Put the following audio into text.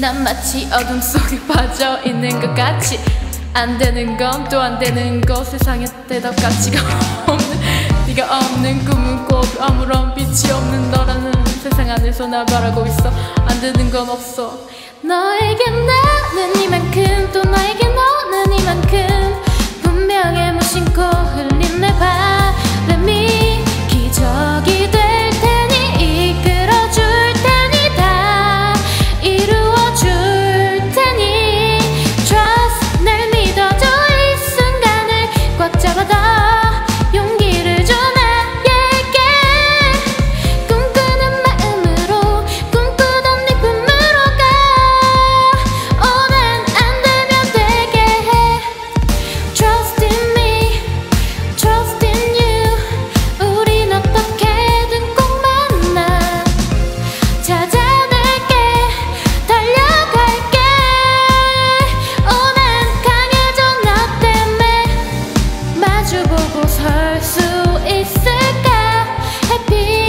난 마치 어둠 속에 빠져있는 것 같이 안 되는 건 또 안 되는 거 세상에 대답 가치가 없는 네가 없는 꿈은 꼭 아무런 빛이 없는 너라는 세상 안에서 날 바라고 있어. 안 되는 건 없어. 너에게 나는 이만큼 또 너에게 너는 이만큼 분명해 무심코 흘린 내 바람이 기적이 될 테니 이끌어줄 테니 다 이루어줄 테니 Trust 날 믿어줘 이 순간을 꽉 잡아다 용기를 줘 나에게 꿈꾸는 마음으로 꿈꾸던 네 꿈으로 가 난 안 되면 되게 해 Trust in me, trust in you 우린 어떻게든 꼭 만나 찾아낼게 달려갈게 난 강해져 나 때문에 마주보고 설 수 있을까 Happy